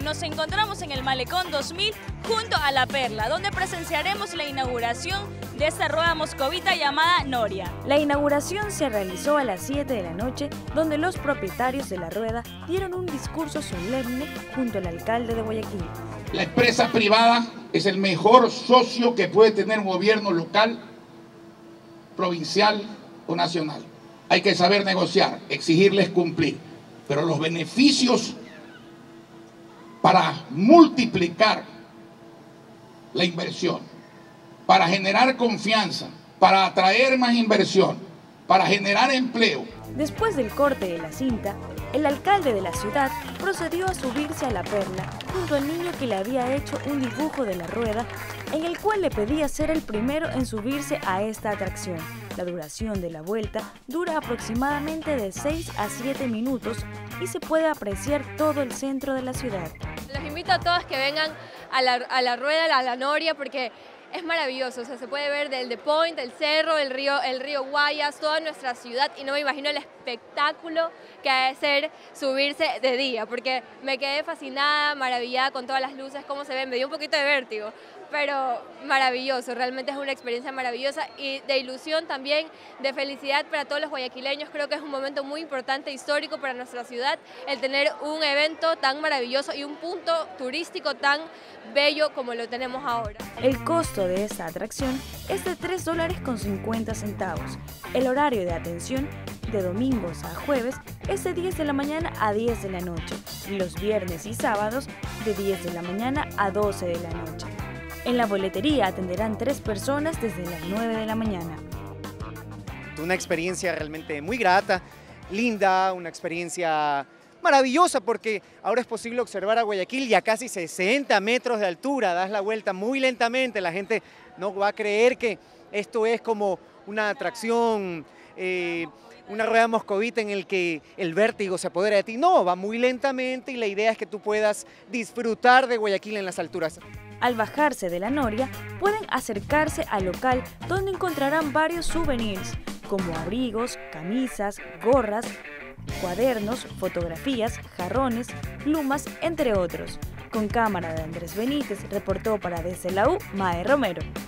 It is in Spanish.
nos encontramos en el Malecón 2000 junto a La Perla, donde presenciaremos la inauguración de esta rueda moscovita llamada Noria. La inauguración se realizó a las 7 de la noche, donde los propietarios de la rueda dieron un discurso solemne junto al alcalde de Guayaquil. La empresa privada es el mejor socio que puede tener un gobierno local, provincial o nacional. Hay que saber negociar, exigirles cumplir, pero los beneficios para multiplicar la inversión, para generar confianza, para atraer más inversión, para generar empleo. Después del corte de la cinta, el alcalde de la ciudad procedió a subirse a La Perla junto al niño que le había hecho un dibujo de la rueda en el cual le pedía ser el primero en subirse a esta atracción. La duración de la vuelta dura aproximadamente de 6 a 7 minutos y se puede apreciar todo el centro de la ciudad. Los invito a todos que vengan a la rueda, a la Noria, porque es maravilloso. O sea, se puede ver del The Point, el cerro, el río Guayas, toda nuestra ciudad, y no me imagino el espectáculo que ha de ser subirse de día, porque me quedé fascinada, maravillada con todas las luces, cómo se ven, me dio un poquito de vértigo, pero maravilloso, realmente es una experiencia maravillosa y de ilusión también, de felicidad para todos los guayaquileños. Creo que es un momento muy importante, histórico para nuestra ciudad, el tener un evento tan maravilloso y un punto turístico tan bello como lo tenemos ahora. El costo de esta atracción es de $3.50. El horario de atención de domingos a jueves es de 10 de la mañana a 10 de la noche y los viernes y sábados de 10 de la mañana a 12 de la noche. En la boletería atenderán 3 personas desde las 9 de la mañana. Una experiencia realmente muy grata, linda, una experiencia maravillosa porque ahora es posible observar a Guayaquil y a casi 60 metros de altura, das la vuelta muy lentamente, la gente no va a creer que esto es como una atracción, una rueda moscovita en el que el vértigo se apodera de ti. No, va muy lentamente y la idea es que tú puedas disfrutar de Guayaquil en las alturas. Al bajarse de la Noria, pueden acercarse al local donde encontrarán varios souvenirs, como abrigos, camisas, gorras, cuadernos, fotografías, jarrones, plumas, entre otros. Con cámara de Andrés Benítez, reportó para Desde la U, Mae Romero.